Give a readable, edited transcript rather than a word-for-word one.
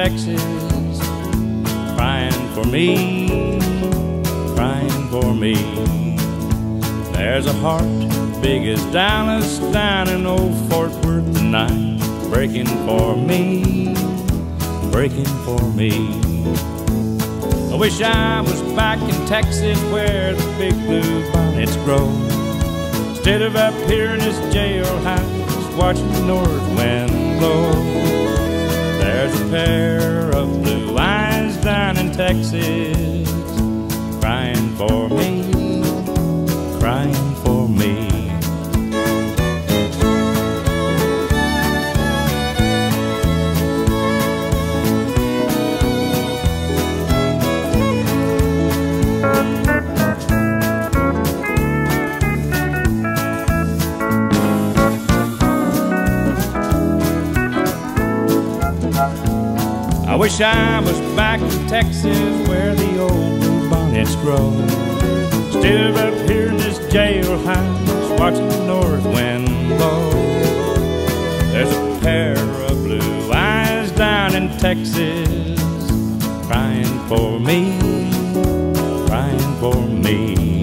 Texas, crying for me, crying for me. There's a heart big as Dallas down in old Fort Worth tonight, breaking for me, breaking for me. I wish I was back in Texas where the big blue bonnets grow, instead of up here in this jailhouse watching the north wind blow. There's a pair of blue eyes down in Texas, crying for me, crying for me. I wish I was back in Texas where the old blue bonnets grow, instead of up here in this jailhouse watching the north wind blow. There's a pair of blue eyes down in Texas, crying for me, crying for me.